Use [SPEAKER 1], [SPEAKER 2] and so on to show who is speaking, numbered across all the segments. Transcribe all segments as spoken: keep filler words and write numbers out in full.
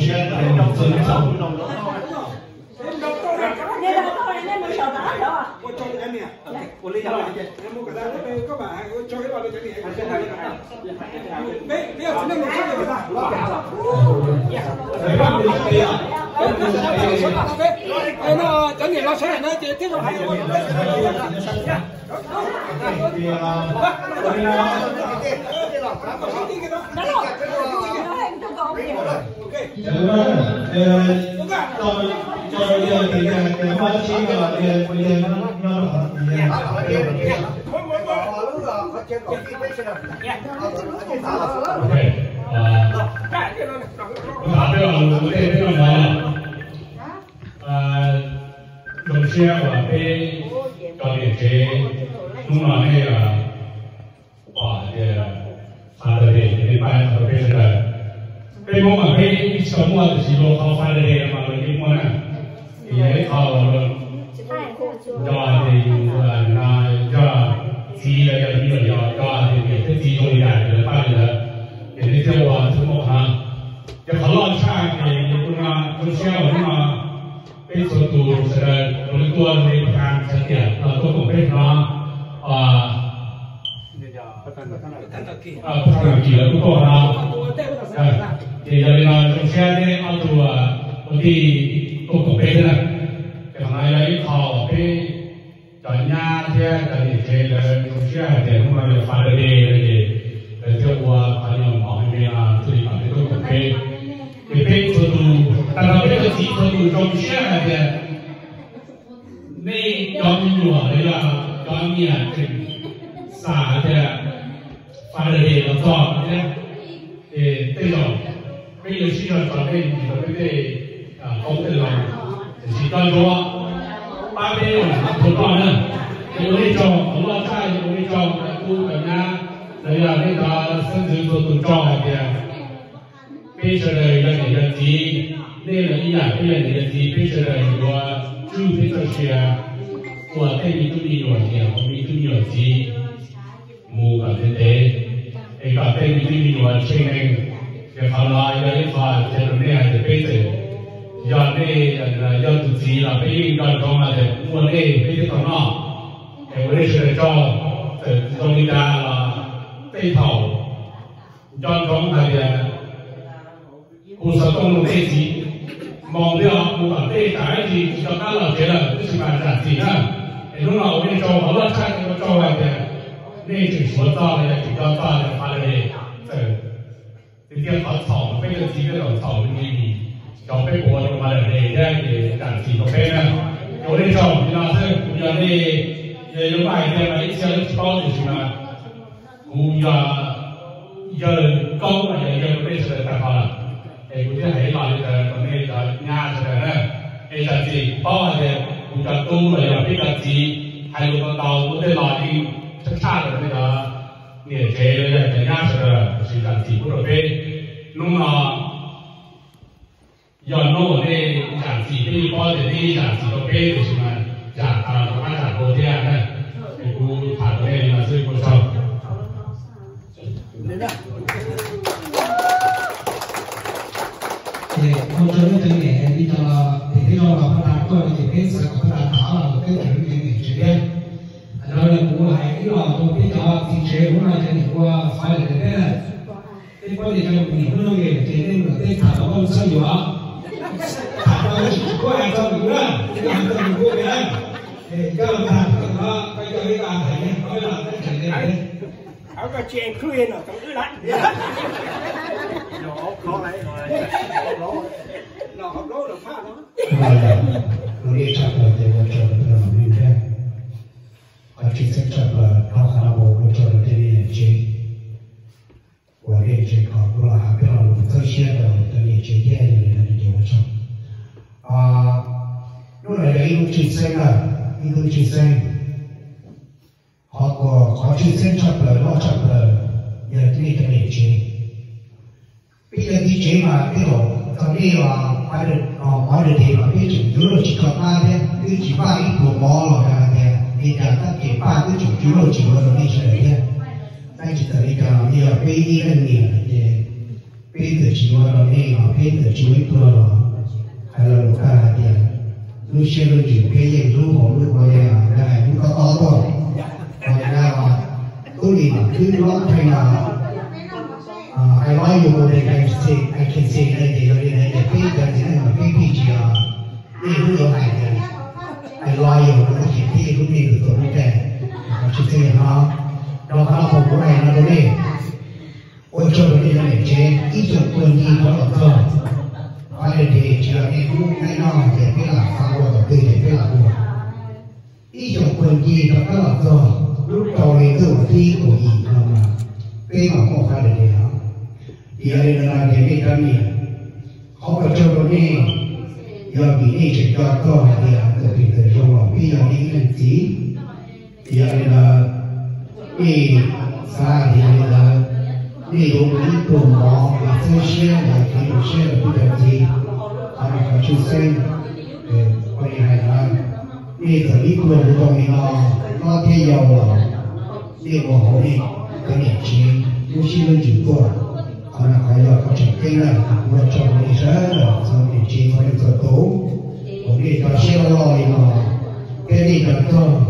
[SPEAKER 1] 先能尊重。
[SPEAKER 2] 你老多人家没晓得啊？
[SPEAKER 3] 我教你点，我来讲了解。我给他那个嘛，我教给他的讲解。没没有真的没教给他。哎，那讲解了，现在呢，这这个还有我。
[SPEAKER 1] 首先我被教练这弄了那个哇这发的这这班和被这个被我们被小莫的时候好发的这嘛了一摸呢也好了要这个那要鸡的要米的要要这个集中一点这发的也得叫我怎么哈也好老差的不嘛不像我嘛被所读是我们多那个看成点啊多种非常啊啊不常记得不多啦啊也要那首先呢澳洲啊我的多种非的可能要一套被找人家些找你些人首先的我们要发的这个呃就我朋友毛那边啊这里把这多种非也被所读但是这个集所读中现在的那要米我的要要米啊这啥的发的这个照的呃对了没有需要找对你的对对啊公正了是当中八百有多少呢有那种很多菜有那种不可能人家那个甚至说都照的背着的一个那个鸡那人一样背着那个鸡背着的一个猪背着去我对你都没有钱我们都没有鸡木个对对一个对你都没有钱呢也好了要一发这种那样的背着要那要自己了背要装了的我那背着头脑我那是照呃中间了背头要装它的故事动物这集毛标不管被打一集比较干了觉得最起码是自己呢也弄了我跟你说好多菜那个照外的那种说造的比较大的发的呃这些好草背着鸡这种草的你小背锅的嘛的这些也感情都背呢有那种你那是古家的也有卖的嘛一些人包的是嘛古家要高嘛也要类似的太好了哎，我觉得还老的国内的伢子的呢，哎，这是包的，比较多了要比较急，还有个到我的老的这差的那个年纪的人伢子的，是讲几不着背，弄了要弄我的讲几背包的那讲几个背的是嘛，讲啊，我讲过这样的，我谈的那个是不少。
[SPEAKER 4] thì không cho nó tiếng nhẹ đi cho thì cái đó là phát đạt tôi thì cái sự phát đạt đó là cái chuyện gì để chế đen rồi là cũng lại cái đó tôi biết đó thì chế cũng là cho những qua phải là thế này cái quan điểm trong mình nó về chế nên là cái thả nó không sao nhiều thả nó chỉ có ai cho mình nữa cái hàng cho mình mua cái này thì cái là thả nó cái cho cái bà thầy nói là cái chuyện này
[SPEAKER 3] áo cái chèn khuyên ở trong cái lạnh nó khó lấy rồi nó học lố được phá nó
[SPEAKER 4] nó đi chặt là để vào chỗ là mình thế và chỉ sẽ chặt là nó khả năng vào chỗ là để đi chơi và để chơi khó cũng là hạ biết là một cơ chế là để đi chơi dễ thì là đi vào trong à lúc này là yêu chỉ sinh à yêu chỉ sinh họ có có chỉ sinh chặt là nó chặt là giờ đi để đi chơi bây giờ đi chơi mà cái đồ còn đi là phải được phải được thì mà cái chủng chủ là chỉ còn ba thôi cái chỉ ba ít của bò rồi là thì thì cả các cái ba cái chủng chủ là chỉ có đi chơi thôi đây chỉ cần đi cả nhiều cái đi lên nhiều thì bây giờ chỉ có đó này mà bây giờ chỉ có đó là hay là lúc cả là tiền lúc xưa lúc chịu cái gì lúc họ lúc coi là cái lúc có to thôi còn là tôi đi cứ nói thay là I like you more than I can say I can say anything other than the pay that is in the pay page là đi lúc đó hay là I like you nó chỉ pay lúc này được rồi cái chỉ thế nó nó khá không có này nó có này ôi trời ơi nó để chế ít chút quân đi có được không phải là để chỉ là cái lúc cái nó để cái là sao rồi để để cái là của ít chút quân đi có được không lúc đầu này tôi đi của gì mà cái mà không phải là để nó thì ở đây là để cái cái này họ ở trong đó này giờ bị này chỉ cho tôi thì là từ từ từ trong lòng bây giờ đi cái gì thì ở đây là đi xa thì là đi đúng cái cùng họ và chơi xe là cái đồ xe là cái điều gì họ phải chú xem để quay lại là đi từ đi cùng cái đồng nó nó theo dòng là đi vào họ đi cái điểm chiến lúc xí lên chịu qua họ là phải là có chẳng cái là vừa trong đi ra là sau điểm chiến phải được tố còn đi cả xe lòi mà cái đi cả to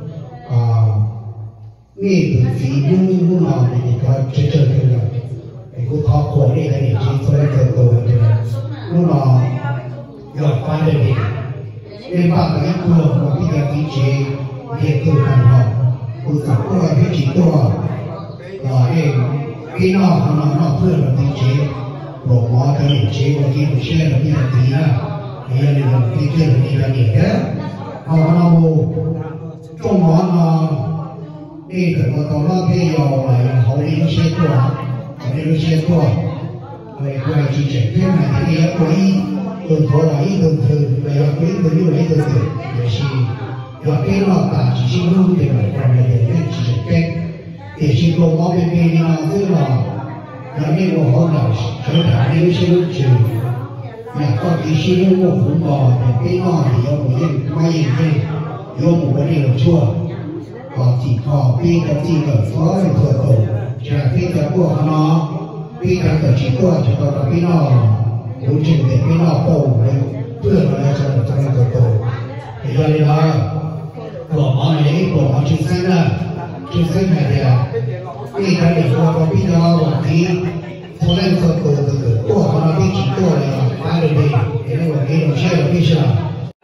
[SPEAKER 4] nghe từ phía những những nào thì có chơi chơi cái là cái cô thọ của đây là để chỉ cho cái tổ này lúc nào giờ phát đến đây nên bạn cái cô mà bây giờ cái chế hiện tượng hàng học cô giáo cô là cái chỉ tổ là cái cái nào nó nó thường là cái chế bộ mỏ cái để chế và cái bộ xe là cái gì á thì là cái cái kia là cái là gì đó họ nó trong mỏ nó đi từ một tàu lo cái dầu là họ đi nó xe qua họ đi nó xe qua rồi qua chỉ chạy cái này thì đi qua đi từ thổ lại từ từ rồi họ đến từ như vậy từ từ rồi chỉ rồi cái nó ta chỉ xin luôn thì phải còn là để chỉ chạy cái thì chỉ có một bên bên nào tức là là cái bộ họ nào trở thành cái xe lúc trừ nhà có cái xe lúc một cũng bò thì cái nó thì do một cái may cái do một cái điều chua họ chỉ có biết cái gì ở phó là thừa tổ chỉ là biết cái của nó biết cái của chỉ của chỉ có cái nó muốn chừng để cái nó bổ đấy thường là cho cho cái thừa tổ thì cho nên là của họ này của họ chính xác là chính xác này là biết cái để của có biết nó và khi cho nên thừa tổ từ từ của họ nó biết chỉ của là ba đời này thế nên là cái đồ xe là biết chưa?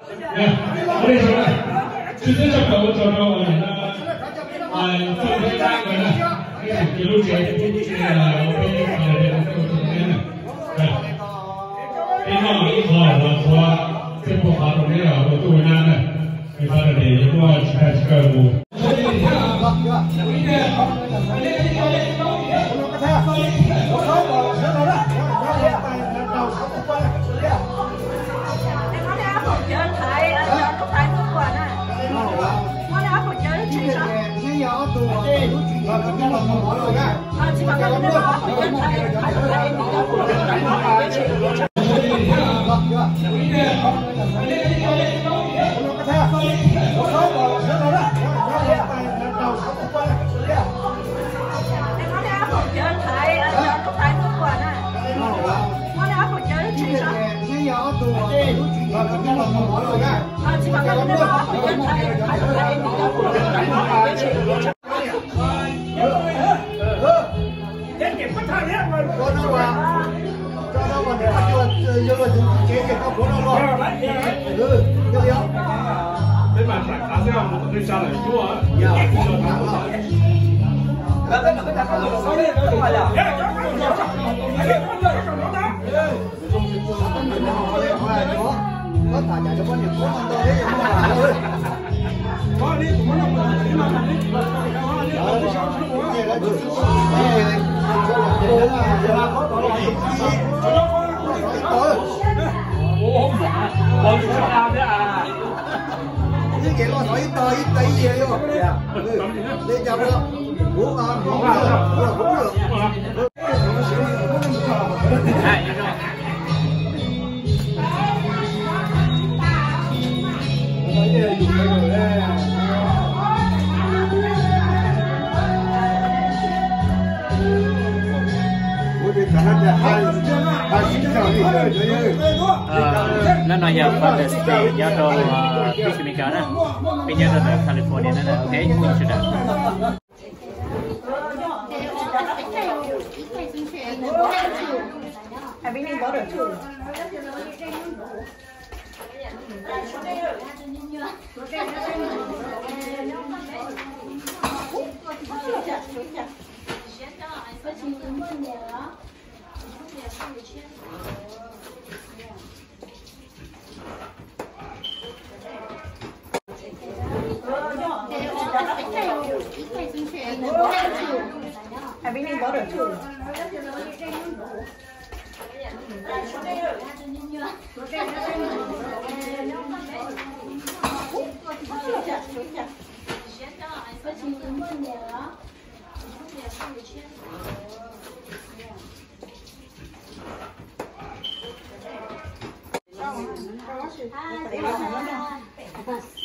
[SPEAKER 1] ở đây rồi chứ chứ cho cậu cho nó là à trong cái trang này nè cái cái lúc trẻ cái lúc trẻ là cái cái cái này là cái cái nó cái họ là họ cái bộ họ trong này là bộ tu nan này cái cái này là bộ chỉ là chỉ cái bộ
[SPEAKER 3] Hãy subscribe cho kênh Ghiền Mì Gõ để không bỏ lỡ những video hấp dẫn.
[SPEAKER 5] Uh, nó nói giờ Father's Day nhớ cho peacemaker đó, bây giờ là ở California đó là ok, mình sẽ đặt.
[SPEAKER 2] Everything butter too. Everything butter too.
[SPEAKER 6] Ah,